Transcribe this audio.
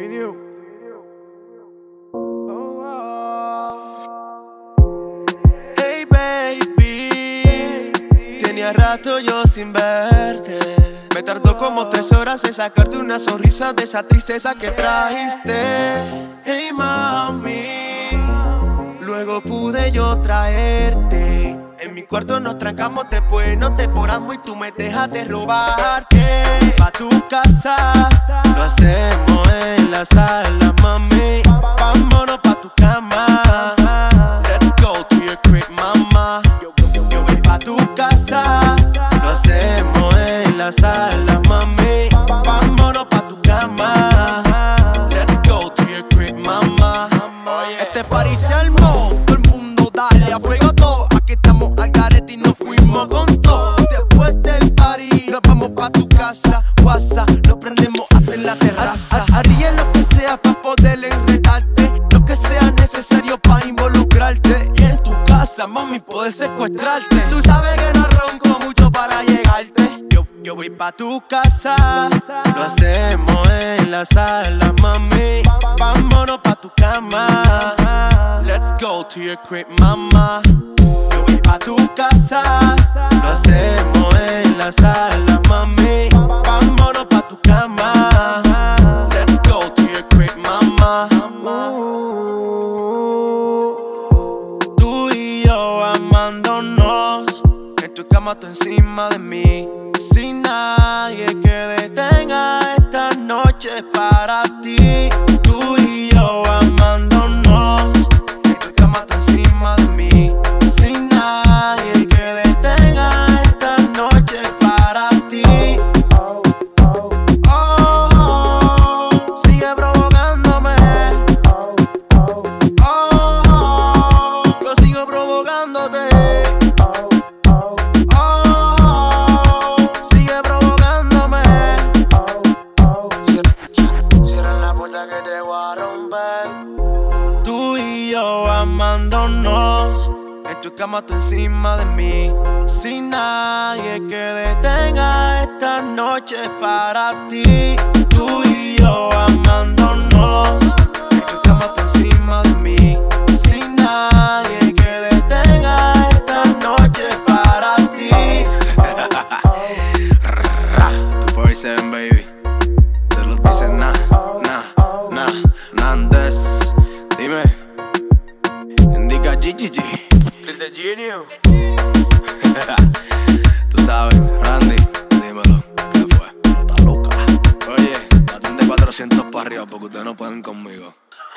Genio. Hey baby, tenía rato yo sin verte. Me tardó como 3 horas en sacarte una sonrisa de esa tristeza que trajiste. Hey mami, luego pude yo traerte. En mi cuarto nos trancamos, después nos devoramos y tú me dejaste robarte. Pa' tu casa, lo hacemos en la sala, mami. Vámonos pa' tu cama. Let's go to your crib, mama. Yo voy pa' tu casa, lo hacemos en la sala, mami. Vámonos pa' tu cama. Let's go to your crib, mama. Este party se armó, todo el mundo dale a fuego todo. Aquí estamos al garete y nos fuimos con todo. Después del party nos vamos pa' tu casa. WhatsApp, nos prendemos hasta en la terraza. Haría lo que sea pa' poder enredarte, lo que sea necesario pa' involucrarte. Y en tu casa, mami, poder secuestrarte. Tú sabes que no ronco mucho para llegarte. Yo voy pa' tu casa, lo hacemos en la sala, mami. Vámonos pa' tu cama. Let's go to your crib, mama. Yo voy pa' tu casa, lo hacemos en la sala, mami. Vámonos pa' tu cama. Let's go to your crib, mama. Tú y yo amándonos, en tu cama tú encima de mí. Sin nadie que detenga esta noche para ti. Tú y yo amándonos, en tu cama tú encima de mí. Sin nadie que detenga esta noche para ti. Oh, sigue provocándome. Oh, yo sigo provocándote. Tú y yo amándonos, en tu cama tú encima de mí. Sin nadie que detenga esta noche para ti. Tú y yo amándonos, en tu cama tú encima de mí. Sin nadie que detenga esta noche para ti. 247 baby, te lo dice Nandes. Dime, indica GGG. The Genio. Tú sabes, Randy, dímelo, ¿qué fue? No está loca. Oye, baten de 400 para arriba porque ustedes no pueden conmigo.